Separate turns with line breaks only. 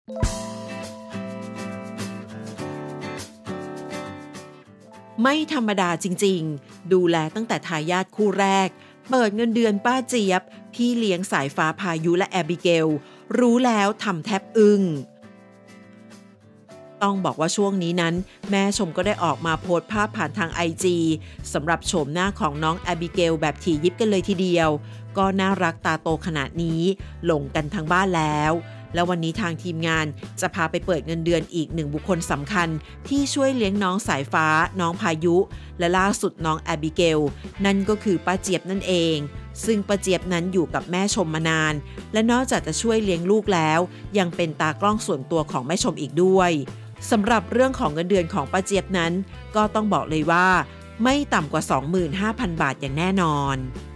ไม่ธรรมดาจริงๆดูแลตั้งแต่ทายาทคู่แรกเปิดเงินเดือนป้าเจี๊ยบพี่เลี้ยงสายฟ้าพายุและแอบิเกลรู้แล้วทำแทบอึ้งต้องบอกว่าช่วงนี้นั้นแม่ชมก็ได้ออกมาโพสต์ภาพผ่านทาง IG สำหรับโฉมหน้าของน้องแอบิเกลแบบถี่ยิบกันเลยทีเดียวก็น่ารักตาโตขนาดนี้หลงกันทั้งบ้านแล้วแล้ววันนี้ทางทีมงานจะพาไปเปิดเงินเดือนอีกหนึ่งบุคคลสำคัญที่ช่วยเลี้ยงน้องสายฟ้าน้องพายุและล่าสุดน้องแอบิเกลนั่นก็คือป้าเจี๊ยบนั่นเองซึ่งป้าเจี๊ยบนั้นอยู่กับแม่ชมมานานและนอกจากจะช่วยเลี้ยงลูกแล้วยังเป็นตากล้องส่วนตัวของแม่ชมอีกด้วยสำหรับเรื่องของเงินเดือนของป้าเจี๊ยบนั้นก็ต้องบอกเลยว่าไม่ต่ำกว่า 25,000 บาทอย่างแน่นอน